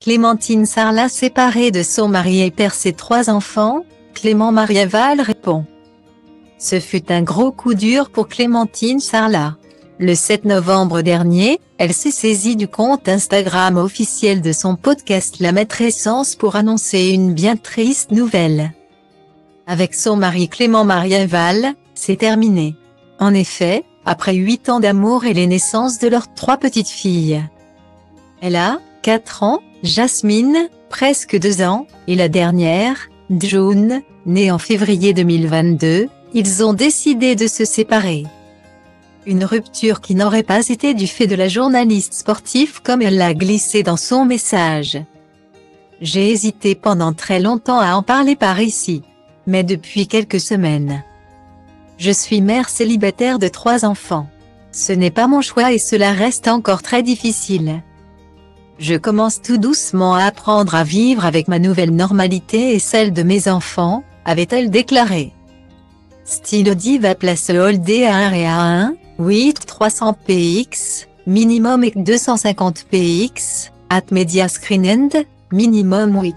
Clémentine Sarlat séparée de son mari et perd ses 3 enfants, Clément Marienval répond. Ce fut un gros coup dur pour Clémentine Sarlat. Le 7 novembre dernier, elle s'est saisie du compte Instagram officiel de son podcast La Maîtressence pour annoncer une bien triste nouvelle. Avec son mari Clément Marienval, c'est terminé. En effet, après 8 ans d'amour et les naissances de leurs 3 petites filles. Elle a 4 ans, Jasmine, presque 2 ans, et la dernière, June, née en février 2022, ils ont décidé de se séparer. Une rupture qui n'aurait pas été du fait de la journaliste sportive comme elle l'a glissé dans son message. J'ai hésité pendant très longtemps à en parler par ici. Mais depuis quelques semaines. Je suis mère célibataire de 3 enfants. Ce n'est pas mon choix et cela reste encore très difficile. Je commence tout doucement à apprendre à vivre avec ma nouvelle normalité et celle de mes enfants, avait-elle déclaré. Style Diva place Holdé A1 et A1, 8 300 px, minimum et 250 px, at Media Screen End, minimum 8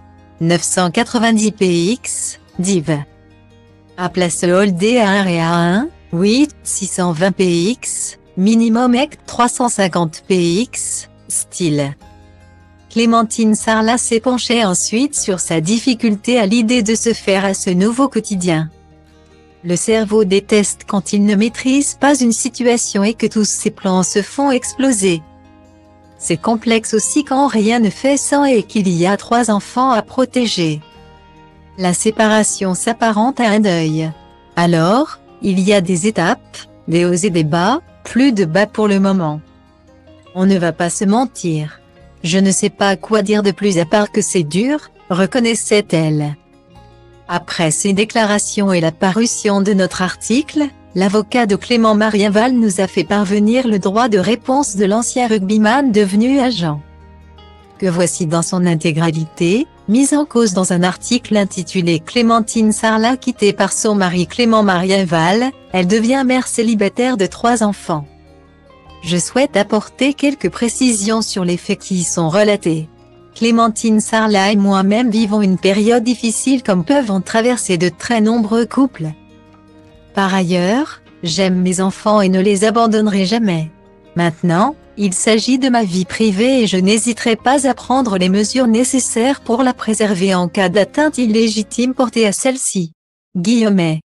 990 px, div. A place Holdé A1 et A1, 8 620 px, minimum et 350 px, style. Clémentine Sarlat s'est penchée ensuite sur sa difficulté à l'idée de se faire à ce nouveau quotidien. Le cerveau déteste quand il ne maîtrise pas une situation et que tous ses plans se font exploser. C'est complexe aussi quand rien ne fait sans et qu'il y a 3 enfants à protéger. La séparation s'apparente à un deuil. Alors, il y a des étapes, des hauts et des bas, plus de bas pour le moment. On ne va pas se mentir. Je ne sais pas quoi dire de plus à part que c'est dur, reconnaissait-elle. Après ces déclarations et la parution de notre article, l'avocat de Clément Marienval nous a fait parvenir le droit de réponse de l'ancien rugbyman devenu agent. Que voici dans son intégralité, mise en cause dans un article intitulé Clémentine Sarlat quittée par son mari Clément Marienval, elle devient mère célibataire de 3 enfants. Je souhaite apporter quelques précisions sur les faits qui y sont relatés. Clémentine Sarlat et moi-même vivons une période difficile comme peuvent en traverser de très nombreux couples. Par ailleurs, j'aime mes enfants et ne les abandonnerai jamais. Maintenant, il s'agit de ma vie privée et je n'hésiterai pas à prendre les mesures nécessaires pour la préserver en cas d'atteinte illégitime portée à celle-ci. Guillemets.